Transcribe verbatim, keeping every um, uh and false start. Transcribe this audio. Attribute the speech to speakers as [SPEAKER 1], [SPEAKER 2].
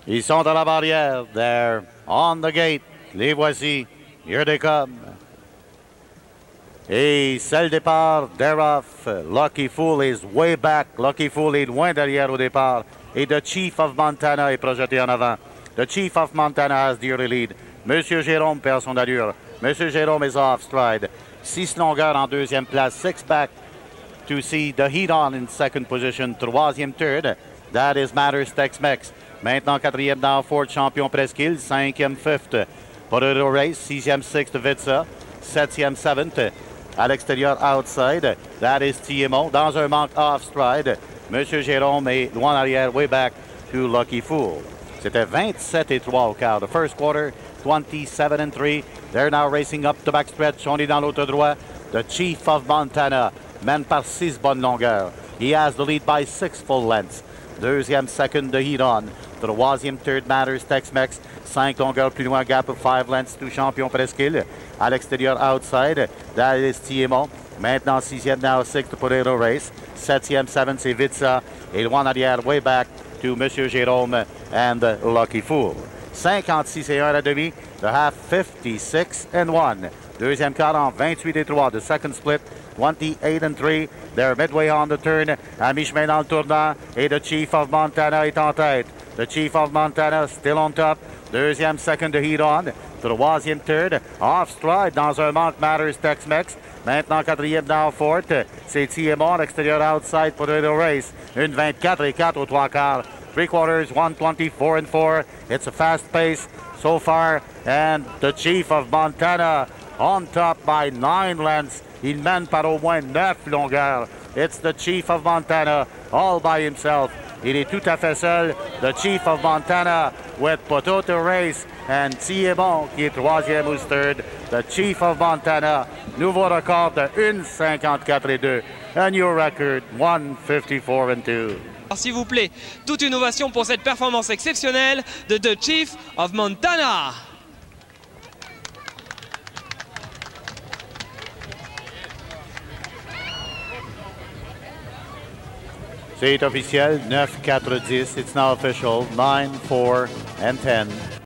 [SPEAKER 1] Ils sont à la barrière. They're on the gate. Les voici. Here they come. Et c'est le départ. They're off. Lucky Fool is way back. Lucky Fool est loin derrière au départ. Et The Chief of Montana est projeté en avant. The Chief of Montana has the early lead. Monsieur Jérôme perd son allure. Monsieur Jérôme is off stride. Six longueurs en deuxième place. Six back to see the heat on in second position. Troisième third. That is Matters Tex-Mex. Maintenant quatrième dans Ford, champion Presqu'île. Cinquième fifth. Potato Race. Sixième sixth Vitsa. Septième seventh. À l'extérieur, outside. That is T M O. Dans un manque off-stride. Monsieur Jérôme est loin arrière, way back to Lucky Fool. C'était vingt-sept et trois au quart. The first quarter, twenty-seven and three. They're now racing up the backstretch. On est dans l'autre droit. The Chief of Montana mène par six bonnes longueurs. He has the lead by six full lengths. Deuxième, second, the heat on. Troisième, third, Matters Tex-Mex. Cinq longueurs plus loin, gap of five lengths to champion Presqu'île. À l'extérieur, outside, that is T M O. Maintenant, sixième, now sixth, Potato Race. Septième, seventh, c'est Vitsa. Et loin arrière, way back to Monsieur Jérôme and Lucky Fool. cinquante-six et un à la demi. The half, fifty-six and one. Deuxième quart en vingt-huit et trois. The second split, twenty-eight and three. They're midway on the turn. À mi-chemin dans le tournant. Et The Chief of Montana est en tête. The Chief of Montana still on top. Deuxième, second, the heat on. Troisième, third. Off stride dans un manque Matters Tex-Mex. Maintenant, quatrième dans fourth. C'est T M O à l'extérieur outside pour the race. Une vingt-quatre et quatre aux trois quarts. Three quarters, one twenty-four and four. It's a fast pace so far. And the Chief of Montana on top by nine lengths. Il mène par au moins neuf longueurs. It's the Chief of Montana all by himself. Il est tout à fait seul. The Chief of Montana with Potato Race and T M O qui est troisième ou third. The Chief of Montana, nouveau record de one cinquante-quatre et deux. A new record, one fifty-four and two.
[SPEAKER 2] S'il vous plaît, toute une ovation pour cette performance exceptionnelle de The Chief of Montana.
[SPEAKER 1] C'est officiel, nine quatre dix. It's now official, nine four and ten.